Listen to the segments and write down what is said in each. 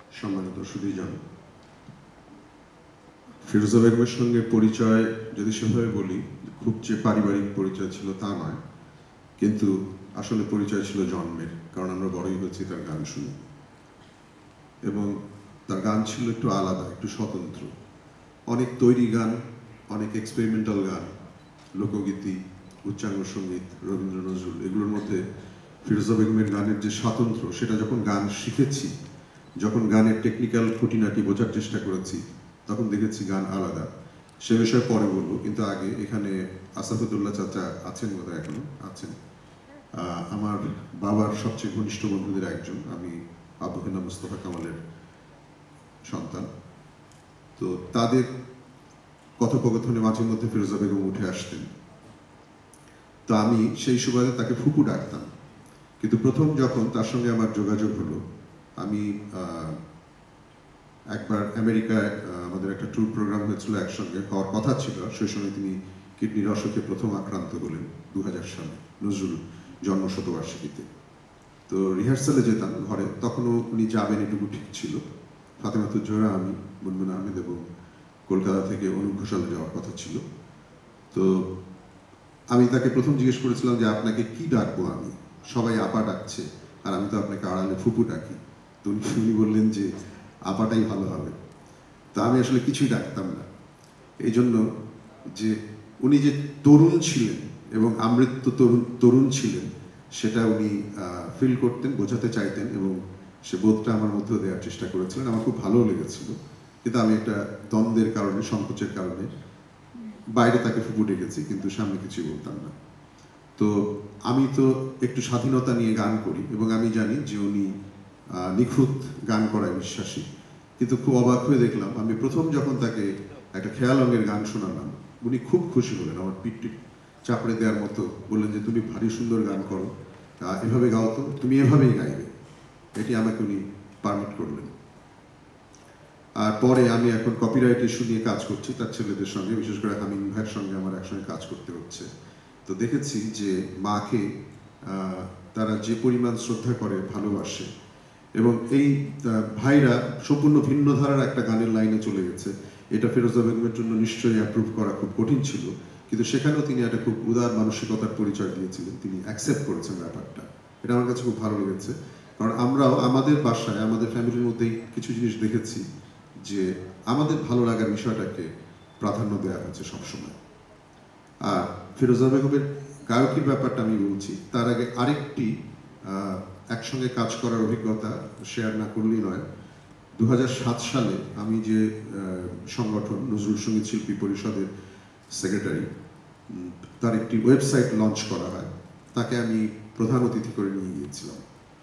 সম্মানিত সুধীজন, ফিরোজা বেগমের সঙ্গে পরিচয় যদি সেভাবে বলি খুব যে পারিবারিক পরিচয় ছিল তা নয়, কিন্তু আসলে পরিচয় ছিল জন্মের, কারণ আমরা বড়ই হয়েছি তার গান শুনে। এবং তার গান ছিল একটু আলাদা, একটু স্বতন্ত্র। অনেক তৈরি গান, অনেক এক্সপেরিমেন্টাল গান, লোকগীতি, উচ্চাঙ্গ সঙ্গীত, রবীন্দ্র নজরুল, এগুলোর মধ্যে ফিরোজা বেগমের গানের যে স্বাতন্ত্র্য, সেটা যখন গান শিখেছি, যখন গানের টেকনিক্যাল খুঁটিনাটি বোঝার চেষ্টা করেছি, তখন দেখেছি গান আলাদা। সে বিষয়ে পরে বলবো, কিন্তু আগে এখানে আসাফুদ্দৌল্লাহ চাচা আছেন, বোধহয় এখনো আছেন, আমার বাবার সবচেয়ে ঘনিষ্ঠ বন্ধুদের একজন। আমি আবু হেনা মুস্তফা কামালের সন্তান। তো তাদের কথোপকথনে মাঝে মধ্যে ফিরোজা বেগম উঠে আসতেন। তো আমি সেই সুবাদে তাকে ফুপু ডাকতাম। কিন্তু প্রথম যখন তার সঙ্গে আমার যোগাযোগ হলো, আমি একবার আমেরিকায় আমাদের একটা ট্যুর প্রোগ্রাম হয়েছিল, একসঙ্গে হওয়ার কথা ছিল। সেই সময় তিনি কিডনির অসুখে প্রথম আক্রান্ত হলেন 2000 সালে, নজরুল জন্মশতবার্ষিকীতে। তো রিহার্সালে যেতাম ঘরে, তখনও উনি যাবেন এটুকু ঠিক ছিল। ফাতেমাতুজ জোহরা, আমি, মুনমুন আহমেদ এবং কলকাতা থেকে অনুপ ঘোষালে যাওয়ার কথা ছিল। তো আমি তাকে প্রথম জিজ্ঞেস করেছিলাম যে আপনাকে কি ডাকবো আমি, সবাই আপা ডাকছে আর আমি তো আপনাকে আড়ালে ফুপু ডাকি। তো উনি বললেন যে আপাটাই ভালো হবে। তা আমি আসলে কিছুই ডাকতাম না, এই জন্য যে উনি যে তরুণ ছিলেন এবং আমৃত্য তরুণ ছিলেন, সেটা উনি ফিল করতেন, বোঝাতে চাইতেন, এবং সে বোধটা আমার মধ্যে দেওয়ার চেষ্টা করেছিলেন। আমার খুব ভালো লেগেছিল, কিন্তু আমি একটা দ্বন্দ্বের কারণে, সংকোচের কারণে বাইরে তাকে ফুপু ডেকেছি, কিন্তু সামনে কিছুই বলতাম না। তো আমি তো একটু স্বাধীনতা নিয়ে গান করি এবং আমি জানি যে উনি নিখুঁত গান করায় বিশ্বাসী। কিন্তু খুব অবাক হয়ে দেখলাম, আমি প্রথম যখন তাকে একটা খেয়াল অঙ্গের গান শোনালাম, উনি খুব খুশি হলেন, আমার পিঠটি চাপড়ে দেওয়ার মতো, বললেন যে তুমি ভারী সুন্দর গান করো, এভাবে গাও তো, তুমি এভাবেই গাইবে। এটি আমাকে উনি পারমিট করলেন। আর পরে আমি এখন কপিরাইট ইস্যু নিয়ে কাজ করছি তার ছেলেদের সঙ্গে, বিশেষ করে হামিন ভাইয়ের সঙ্গে আমার একসঙ্গে কাজ করতে হচ্ছে। তো দেখেছি যে মাকে তারা যে পরিমাণ শ্রদ্ধা করে, ভালোবাসে, এবং এই ভাইরা সম্পূর্ণ ভিন্ন ধারার একটা গানের লাইনে চলে গেছে। এটা ফিরোজা বেগমের জন্য নিশ্চয়ই অ্যাপ্রুভ করা খুব কঠিন ছিল, কিন্তু সেখানেও তিনি একটা খুব উদার মানসিকতার পরিচয় দিয়েছিলেন, তিনি অ্যাকসেপ্ট করেছেন ব্যাপারটা। এটা আমার কাছে খুব ভালো লেগেছে, কারণ আমরাও আমাদের বাসায়, আমাদের ফ্যামিলির মধ্যেই কিছু জিনিস দেখেছি যে আমাদের ভালো লাগার বিষয়টাকে প্রাধান্য দেওয়া হচ্ছে সবসময়। আর ফিরোজা বেগমের গায়কির ব্যাপারটা আমি বলছি, তার আগে আরেকটি একসঙ্গে কাজ করার অভিজ্ঞতা শেয়ার না করলেই নয়। 2007 সালে আমি যে সংগঠন নজরুল সঙ্গীত শিল্পী পরিষদের সেক্রেটারি, তার একটি ওয়েবসাইট লঞ্চ করা হয়, তাকে আমি প্রধান অতিথি করে নিয়ে গিয়েছিলাম।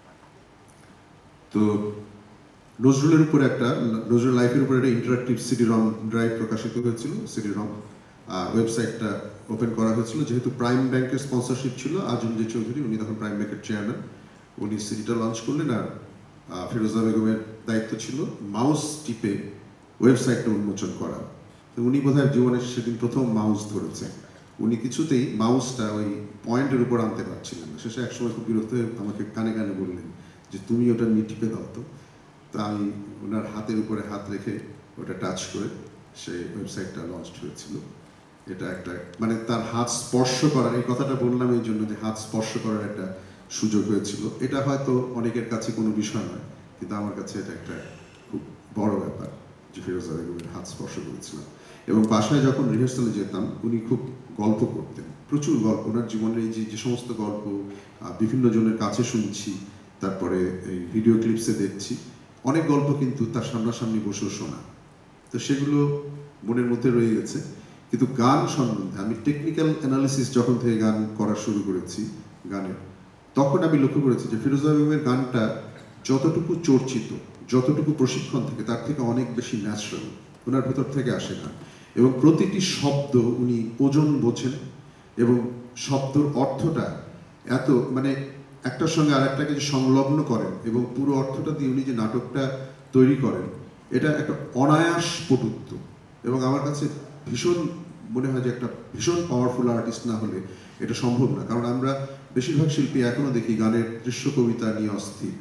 তো নজরুলের উপরে নজরুল লাইফের উপরে একটা ইন্টারাক্টিভ সিডি রম ড্রাইভ প্রকাশিত হয়েছিল, সিডি রম ওয়েবসাইটটা ওপেন করা হয়েছিল। যেহেতু প্রাইম ব্যাংকের স্পন্সরশিপ ছিল, আজম যে চৌধুরী, উনি তখন প্রাইম ব্যাংকের চেয়ারম্যান, উনি সিডিটা লঞ্চ করলেন। আর ফিরোজা বেগমের দায়িত্ব ছিল মাউস টিপে ওয়েবসাইটটা উন্মোচন করা। তো উনি বোধহয় জীবনের সেদিন প্রথম মাউস ধরেছেন। উনি কিছুতেই মাউসটা ওই পয়েন্টের উপর আনতে পারছিলেন না। শেষে একসময় খুব বিরক্ত হয়ে আমাকে কানে কানে বললেন যে তুমি ওটা নিয়ে টিপে দাও তো। তা আমি ওনার হাতের উপরে হাত রেখে ওটা টাচ করে সেই ওয়েবসাইটটা লঞ্চ হয়েছিল। এটা একটা মানে তার হাত স্পর্শ করার, এই কথাটা বললাম এই জন্য যে হাত স্পর্শ করার একটা সুযোগ হয়েছিল। এটা হয়তো অনেকের কাছে কোনো বিষয় নয়, কিন্তু আমার কাছে এটা একটা খুব বড় ব্যাপার যে ফিরোজা বেগমের হাত স্পর্শ করেছিলাম। এবং বাসায় যখন রিহার্সালে যেতাম, উনি খুব গল্প করতেন, প্রচুর গল্প। ওনার জীবনের এই যে সমস্ত গল্প বিভিন্ন জনের কাছে শুনছি, তারপরে এই ভিডিও ক্লিপসে দেখছি, অনেক গল্প কিন্তু তার সামনাসামনি বসেও শোনা। তো সেগুলো মনের মধ্যে রয়ে গেছে। কিন্তু গান সম্বন্ধে আমি টেকনিক্যাল অ্যানালিসিস যখন থেকে গান করা শুরু করেছি গানের, তখন আমি লক্ষ্য করেছি যে ফিরোজা বেগমের গানটা যতটুকু চর্চিত, যতটুকু প্রশিক্ষণ থেকে, তার থেকে অনেক বেশি ন্যাচারাল, ওনার ভেতর থেকে আসে গান। এবং প্রতিটি শব্দ উনি ওজন বোঝেন, এবং শব্দর অর্থটা এত মানে একটার সঙ্গে আরেকটাকে যে সংলগ্ন করেন, এবং পুরো অর্থটা দিয়ে উনি যে নাটকটা তৈরি করেন, এটা একটা অনায়াস পটুত্ব। এবং আমার কাছে ভীষণ মনে হয় যে একটা ভীষণ পাওয়ারফুল আর্টিস্ট না হলে এটা সম্ভব না। কারণ আমরা বেশিরভাগ শিল্পী এখনো দেখি গানের দৃশ্য কবিতা নিয়ে অস্থির,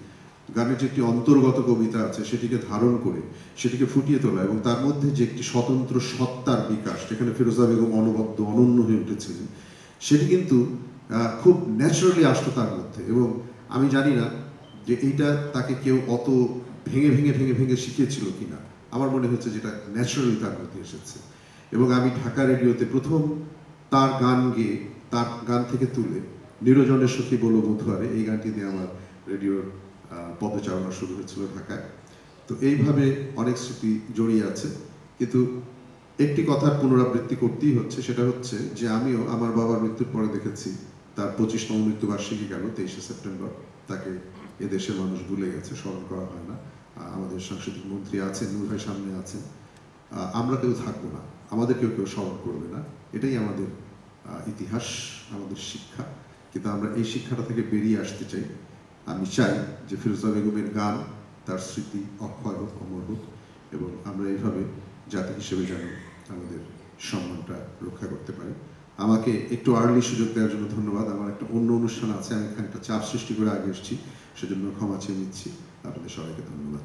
গানের যে একটি অন্তর্গত কবিতা আছে সেটিকে ধারণ করে সেটিকে ফুটিয়ে তোলা এবং তার মধ্যে যে একটি স্বতন্ত্র সত্তার বিকাশ, যেখানে ফিরোজা বেগম অনবদ্য অনন্য হয়ে উঠেছিলেন, সেটি কিন্তু খুব ন্যাচারালি আসতো তার মধ্যে। এবং আমি জানি না যে এইটা তাকে কেউ অত ভেঙে ভেঙে ভেঙে ভেঙে শিখিয়েছিল কিনা, আমার মনে হচ্ছে যেটা ন্যাচারালি তার মধ্যে এসেছে। এবং আমি ঢাকা রেডিওতে প্রথম তার গান গেয়ে, তার গান থেকে তুলে নিরজনের সখী বলো মধুয়ারে, এই গানটি দিয়ে আমার রেডিওর পদচারণা শুরু হয়েছিল ঢাকায়। তো এইভাবে অনেক স্মৃতি জড়িয়ে আছে। কিন্তু একটি কথার পুনরাবৃত্তি করতেই হচ্ছে, সেটা হচ্ছে যে আমিও আমার বাবার মৃত্যুর পরে দেখেছি তার 25তম মৃত্যুবার্ষিকী গেল 23শে সেপ্টেম্বর, তাকে এদেশের মানুষ ভুলে গেছে, স্মরণ করা হয় না। আমাদের সাংস্কৃতিক মন্ত্রী আছেন, নূর ভাই সামনে আছেন, আমরা কেউ থাকবো না, আমাদের কেউ স্মরণ করবে না, এটাই আমাদের ইতিহাস, আমাদের শিক্ষা। কিন্তু আমরা এই শিক্ষাটা থেকে বেরিয়ে আসতে চাই। আমি চাই যে ফিরোজা বেগমের গান, তার স্মৃতি অক্ষয় হোক, অমর হোক, এবং আমরা এইভাবে জাতি হিসেবে যেন আমাদের সম্মানটা রক্ষা করতে পারি। আমাকে একটু আর্লি সুযোগ দেওয়ার জন্য ধন্যবাদ। আমার একটা অন্য অনুষ্ঠান আছে, আমি এখানে একটা চাপ সৃষ্টি করে আগে এসেছি, সেজন্য ক্ষমা চেয়ে নিচ্ছি। আপনাদের সবাইকে ধন্যবাদ।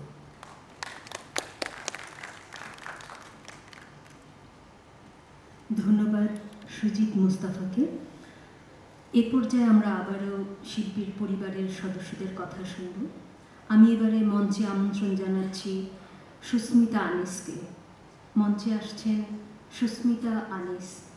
ধন্যবাদ সুজিত মুস্তাফাকে। এ পর্যায়ে আমরা আবারও শিল্পীর পরিবারের সদস্যদের কথা শুনব। আমি এবারে মঞ্চে আমন্ত্রণ জানাচ্ছি সুস্মিতা আনিসকে। মঞ্চে আসছেন সুস্মিতা আনিস।